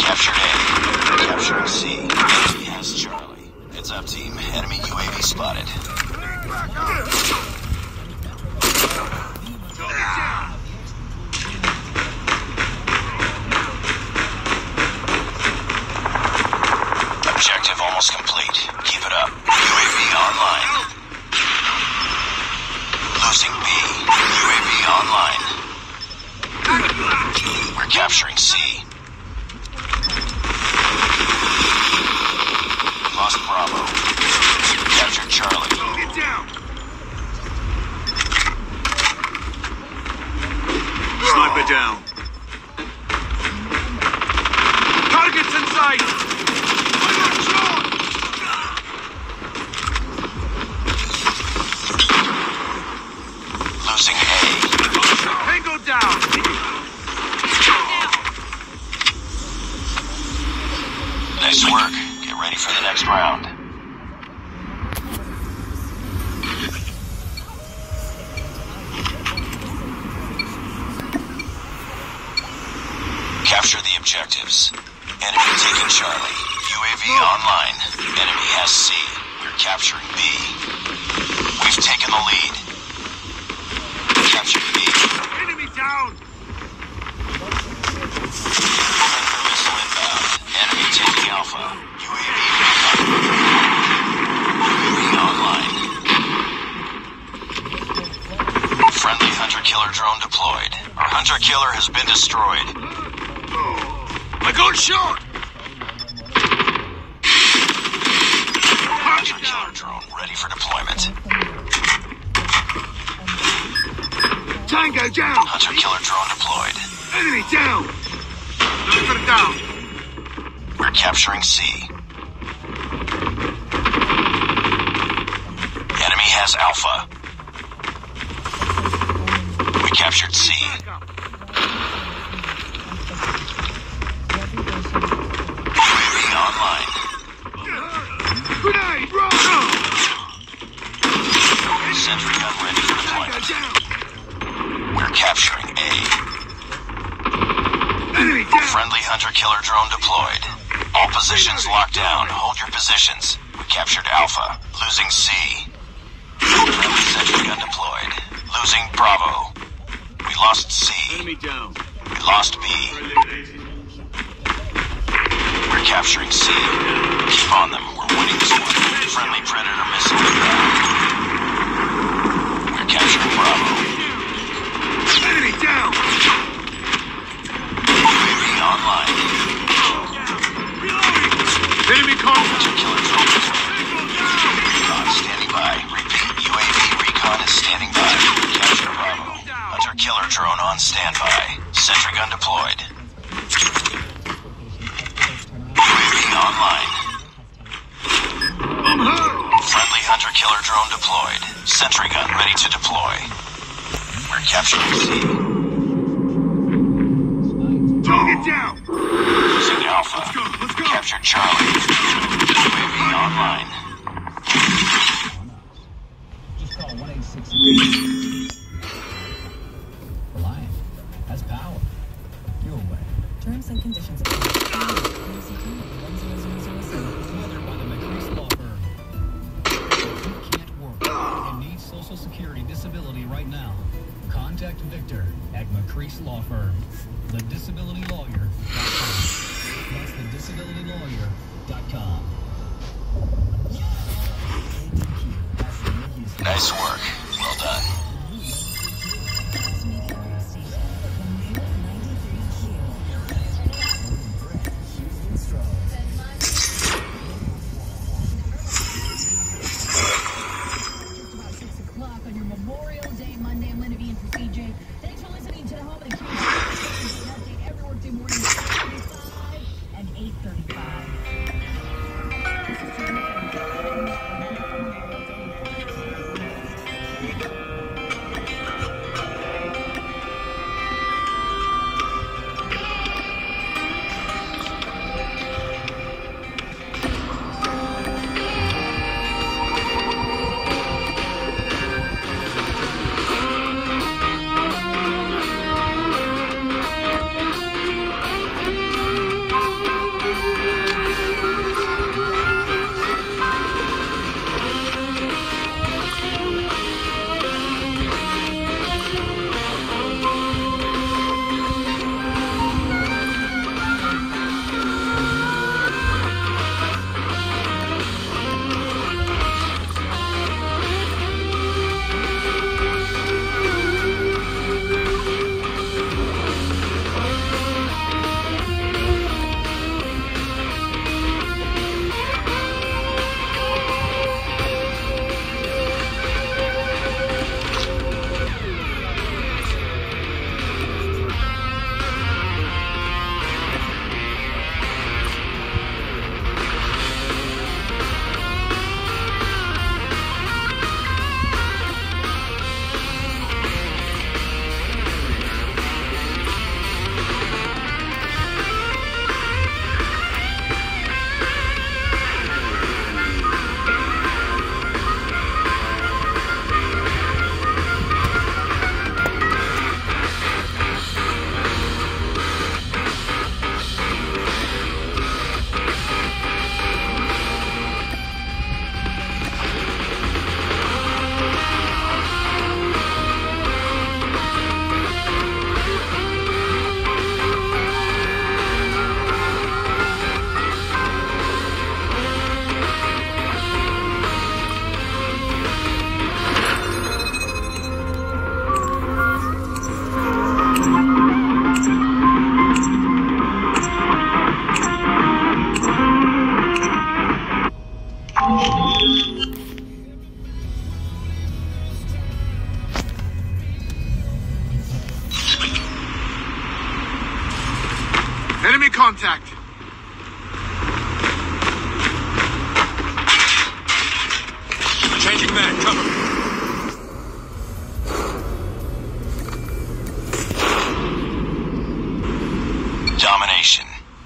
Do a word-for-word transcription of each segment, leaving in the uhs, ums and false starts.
captured A. Capturing C. Enemy has Charlie. Heads up, team. Enemy U A V spotted. Objective almost complete. Keep it up. U A V online. Losing B. U A V online. We're capturing C. Lost Bravo. Captured Charlie. Get down! Sniper down. Targets in sight! I got shot! Losing A. Tango down! Nice work. Get ready for the next round. Capture the objectives. Enemy taking Charlie. U A V online. Enemy has C. We're capturing B. We've taken the lead. Captured B. Enemy down! Missile inbound. Enemy taking Alpha. U A V recon. U A V online. Friendly hunter-killer drone deployed. Our hunter-killer has been destroyed. I got shot! Hunter-killer drone ready for deployment. Tango down! Hunter-killer drone deployed. Enemy down! Let's put it down! We're capturing C. Enemy has Alpha. We captured C. U A V online. Grenade, run! Sentry gun ready for deployment. Down! We're capturing A. Enemy down! Friendly hunter-killer drone deployed. All positions locked down. Hold your positions. We captured Alpha. Losing C. Friendly sentry gun deployed. Losing Bravo. We lost C. Enemy down! We lost B. We're capturing C. Keep on them. We're winning this one. Friendly Predator missile inbound. We're capturing Bravo. Enemy down! U A V online. Enemy contact! Hunter-killer drone deployed. Recon standing by. Repeat. U A V recon is standing by. Capture Bravo. Hunter-killer drone on standby. Sentry gun deployed. U A V online. I'm hurt! Friendly hunter-killer drone deployed. Sentry gun ready to deploy. We're capturing C. Target down! Losing Alpha. Let's go, let's go! Captured Charlie. U A V online. Just call one eight six six. Reliant has power. Your way. Terms and conditions apply. Together by the McCrease Law Firm. If you can't work and need Social Security disability right now, contact Victor at McCrease Law Firm. The disability lawyer dot com. That's the disability lawyer dot com. Nice work. Well done. On your Memorial Day, Monday, I'm Linda V in for C J. Thanks for listening to the Home of the Q. Update every workday morning, six thirty-five and eight thirty-five. This is contact. Changing mag, cover me. Domination.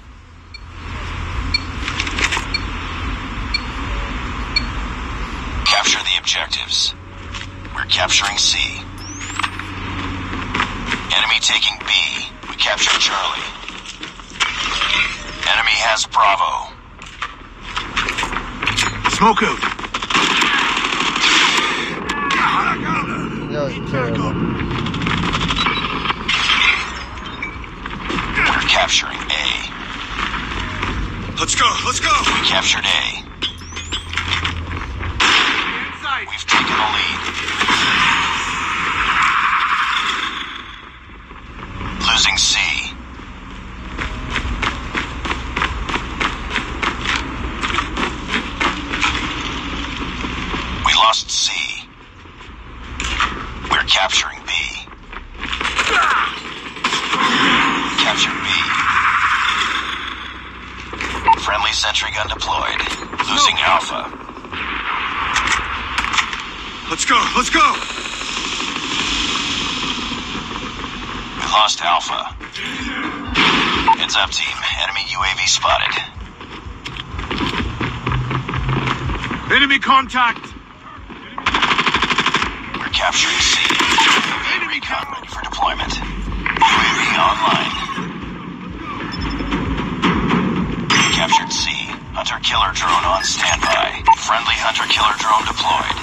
Capture the objectives. We're capturing C. Enemy taking B. We captured Charlie. Enemy has Bravo. Smoke out. That was terrible. We're capturing A. Let's go, let's go. We captured A. Inside. We've taken the lead. Losing C. We lost C. We're capturing B. Captured B. Friendly sentry gun deployed. Losing Alpha. Let's go, let's go. We lost Alpha. Heads up, team. Enemy U A V spotted. Enemy contact. We're capturing C. U A V recon ready for deployment. U A V online. We captured C. Hunter-killer drone on standby. Friendly hunter-killer drone deployed.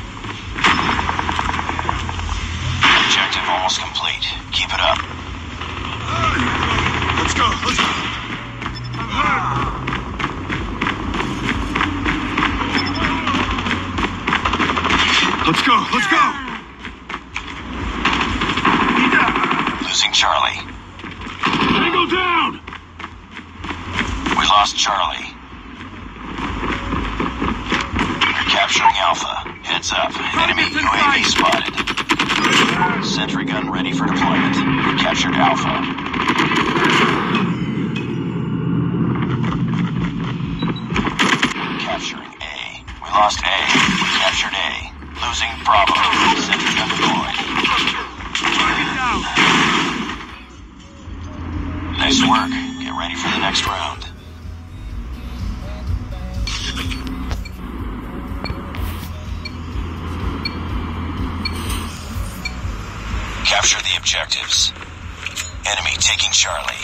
Objective almost complete. Keep it up. Let's go, let's go. Let's go, let's go. Losing Charlie. Tango down. We lost Charlie. We're capturing Alpha. Heads up. Enemy U A V spotted. Sentry gun ready for deployment. We captured Alpha. Capturing A. We lost A. We captured A. Losing Bravo. Sentry gun deployed. Target down. Nice work. Get ready for the next round. Capture the objectives. Enemy taking Charlie.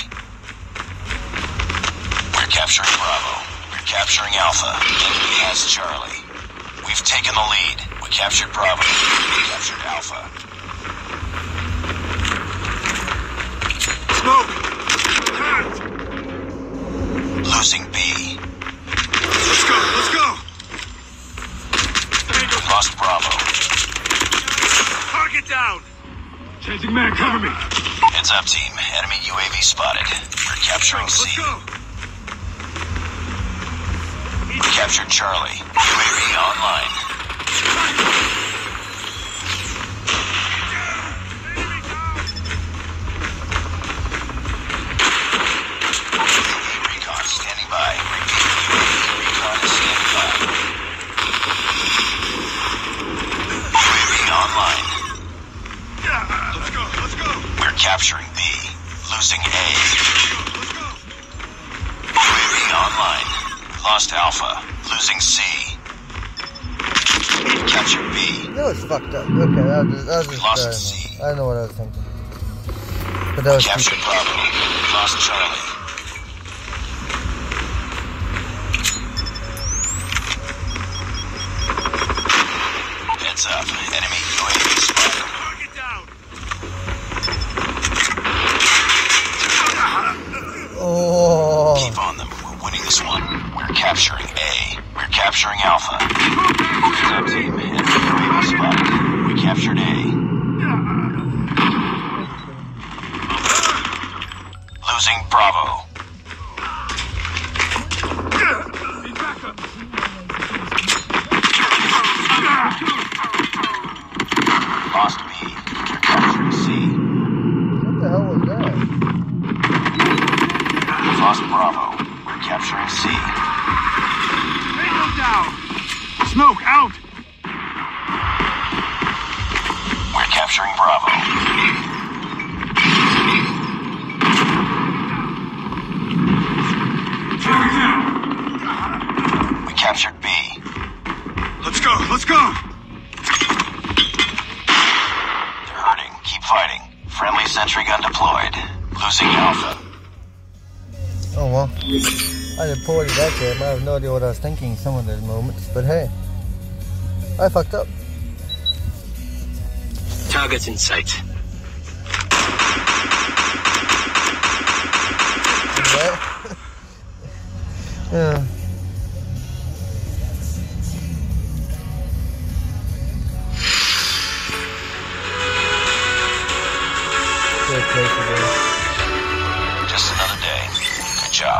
We're capturing Bravo. We're capturing Alpha. Enemy has Charlie. We've taken the lead. We captured Bravo. We captured Alpha. Smoke. Losing B. Let's go, let's go. We lost Bravo. Target down. Changing man, cover me. Heads up, team. Enemy U A V spotted. We're capturing C. Let's go. We captured Charlie. U A V online. Recon standing by. Repeat, U A V recon is standing by. U A V online. Let's go, let's go. We're capturing B. Losing A. Let's go. U A V online. Lost Alpha. Losing C. Captured B. That was fucked up. Okay, that was just, that was just Lost uh, C. I don't know what I was thinking. But that was Captured Bravo. Lost Charlie. Heads up. Enemy U A V spotted. Target down. Oh. Keep on them. We're winning this one. We're capturing A. We're capturing Alpha. Heads up, team. Enemy U A V spotted. We captured A. Losing Bravo. Need backup. Lost B. We're capturing C. What the hell was that? We've lost Bravo. We're capturing C. Tango down! Smoke out! We're capturing Bravo. We captured B. Let's go, let's go! They're hurting. Keep fighting. Friendly sentry gun deployed. Losing Alpha. Oh well. I reported that game. I have no idea what I was thinking in some of those moments, but hey. I fucked up. Targets in sight. Yeah. Good place to go. Just another day. Good job.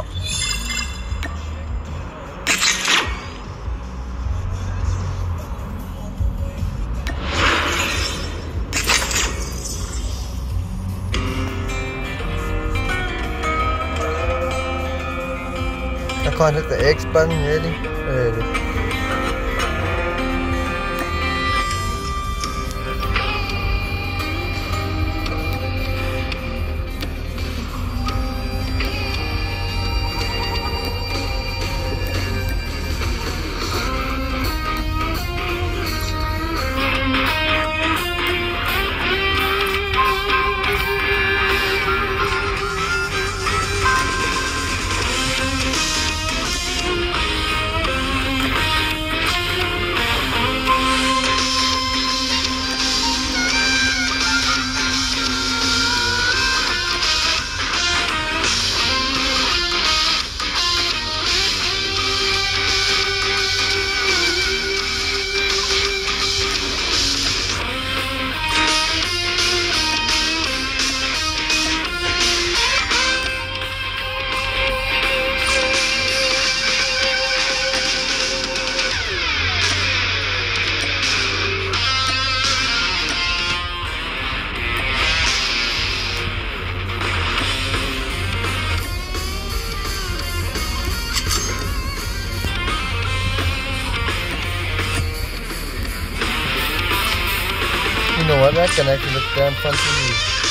I can't hit the X button, really? Really? You know what? That connected looks damn fun to me.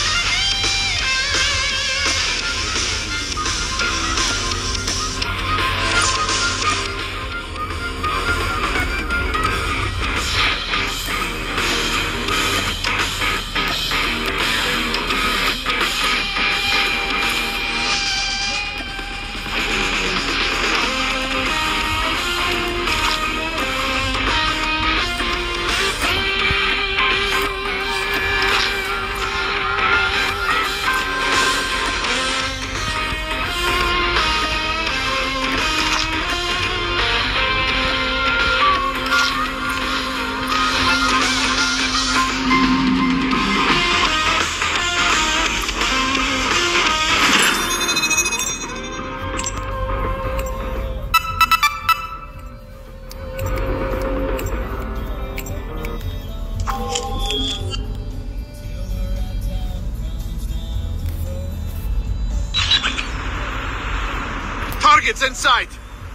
Targets in sight!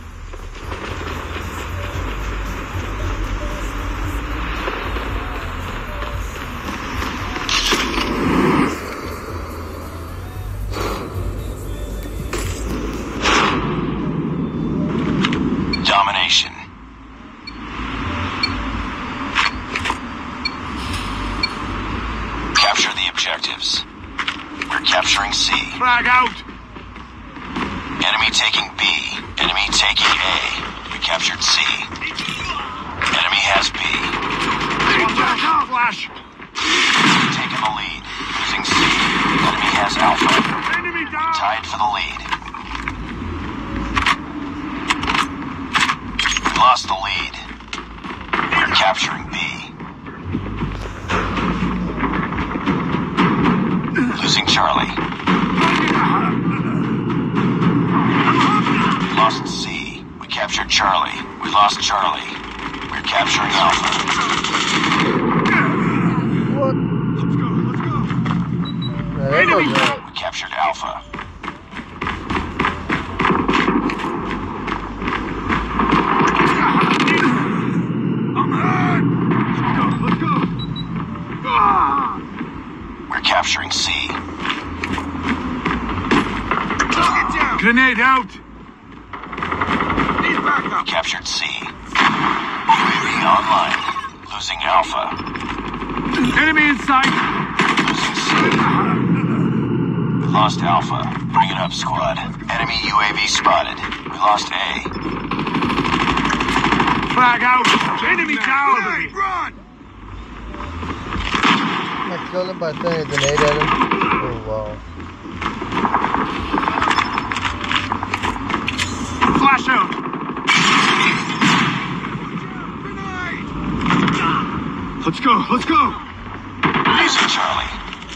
Domination. Capture the objectives. We're capturing C. Frag out! Enemy taking B. Enemy taking A. We captured C. Enemy has B. Flash! Taking the lead. Losing C. Enemy has Alpha. Enemy down! Tied for the lead. We lost the lead. We're capturing B. Losing Charlie. We lost C. We captured Charlie. We lost Charlie. We're capturing Alpha. What? Let's go, let's go! Yeah, that Enemy was, uh, We captured Alpha. Grenade out! Need backup! Captured C. U A V online. Losing Alpha. Enemy in sight! Losing C. We lost Alpha. Bring it up, squad. Enemy U A V spotted. We lost A. Flag out! Enemy down! Hey, run! I killed him by throwing a grenade at him. Oh, wow. Flash out! Let's go, let's go! Losing Charlie.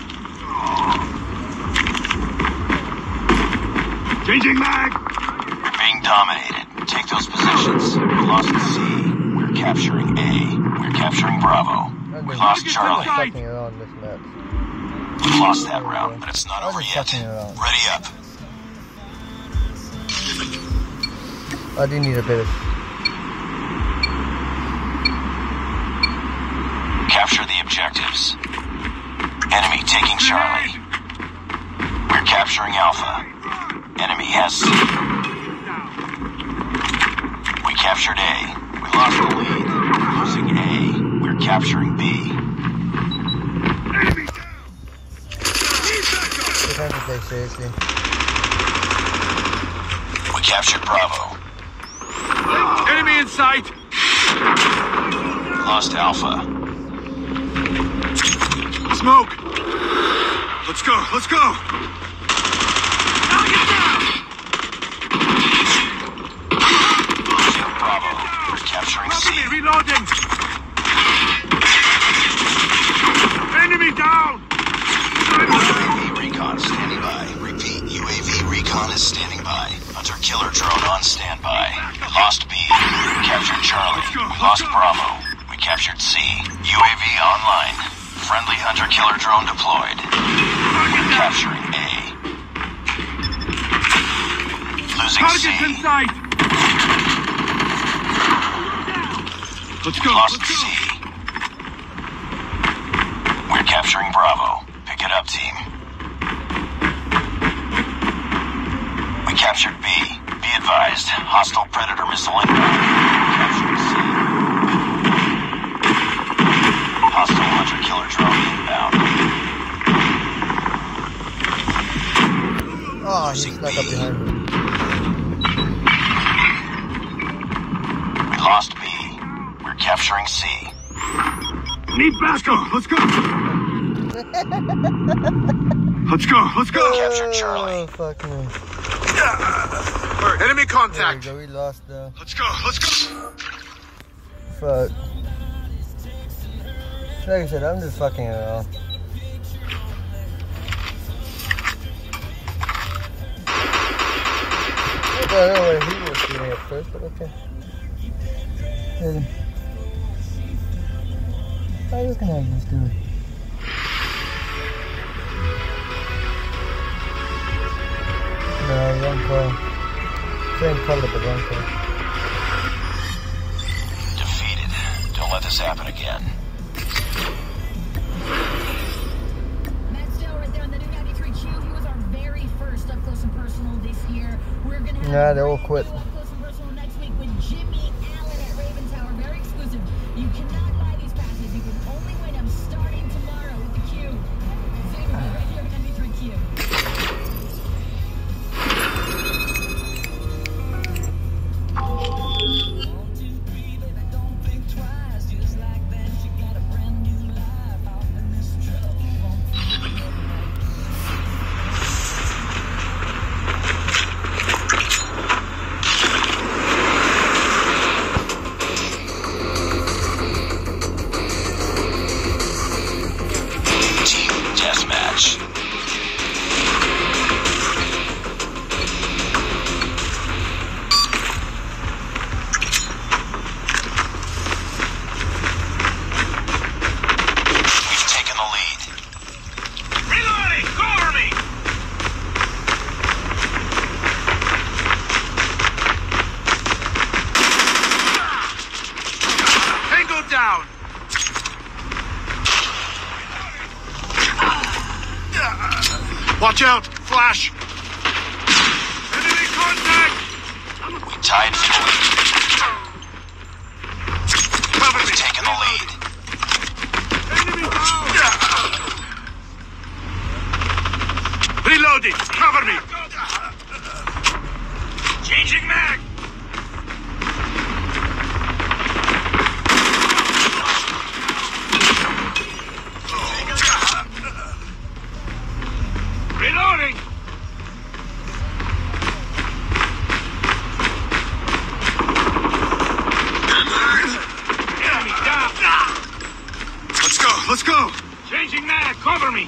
Changing mag! We're being dominated. Take those positions. We lost C. We're capturing A. We're capturing Bravo. We lost Charlie. Fucking around this match. We lost that round, but it's not I was over just yet. fucking around. Ready up. I do need a bit of. Capture the objectives. Enemy taking Charlie. We're capturing Alpha. Enemy has C. We captured A. We lost the lead. We're losing A. We're capturing B. They have to take seriously. We captured Bravo. Enemy in sight! We lost Alpha. Smoke! Let's go, let's go! Now get down! Losing Bravo. We're capturing C. Copy me, reloading! Enemy down! U A V recon standing by. Repeat, U A V recon is standing by. Hunter killer drone on standby. We lost B. We captured Charlie. We lost Bravo. We captured C. U A V online. Friendly hunter killer drone deployed. We're capturing A. Losing Targets in C. sight! Let's We go, lost let's go! C. We're capturing Bravo. Pick it up, team. We captured B. Be advised, hostile Predator missile inbound. Capturing C. Hostile hunter killer drone inbound. Oh, he snuck up behind me. We lost B. We're capturing C. Need backup! Let's go! Let's go, let's go! Captured Charlie. Oh, fuck me. Enemy There we contact! go, we lost though. Let's go, let's go! Fuck. Like I said, I'm just fucking around. I don't know where he was shooting at first, but okay. Hey. How you looking at this dude? No, wrong call. Same color, but wrong call. Defeated. Don't let this happen again. Matt Stowe right there on the new ninety-three Q. He was our very first up close and personal this year. We're gonna have Nah, they all quit. up close and personal next week with Jimmy Allen at Raven Tower. Very exclusive. You cannot buy these passes. You can only win them starting tomorrow with the Q. Same right here on ninety-three Q. Team deathmatch. We've taken the lead. Reloading! Cover me! Tango down! Watch out! Flash! Enemy tied for the lead. Cover We've me. taken the lead. Enemy down. Reloading. Cover me. Changing mag. Reloading. Enemy down. Let's go, let's go! Changing mag. Cover me.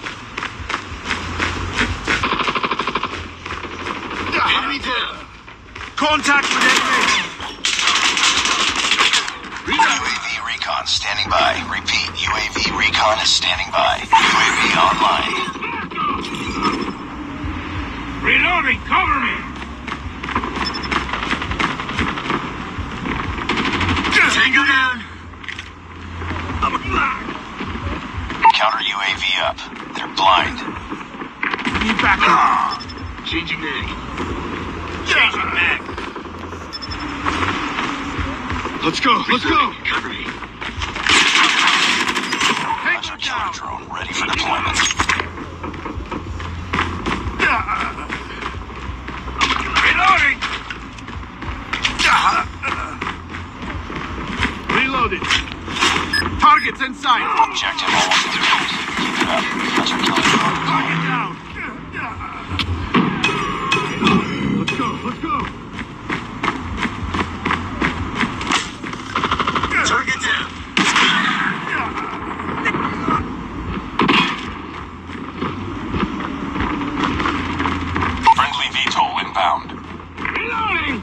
Enemy down! Contact with enemy. U A V recon standing by. Repeat, U A V recon is standing by. U A V online. Reloading. Cover me. Tango down! Counter U A V up. They're blind. Need backup. Changing mag. Changing mag. Let's go, let's go! Cover me. Hunter killer drone ready for deployment. Reloading. Reloaded. Targets in sight. Objective almost complete. Keep it up. Hunter killer drone Target deployed. down. Let's go, let's go. Target down! Friendly V TOL inbound. Reloading.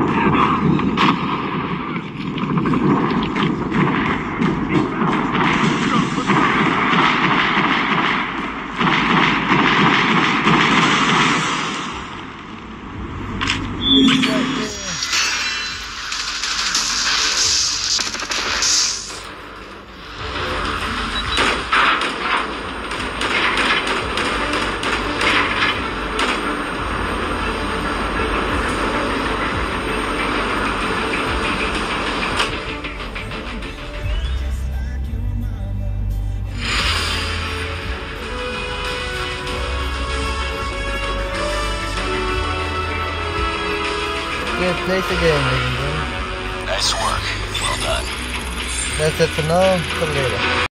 Good place again, ladies and gentlemen. Nice work. Well done. That's it for now. Till later.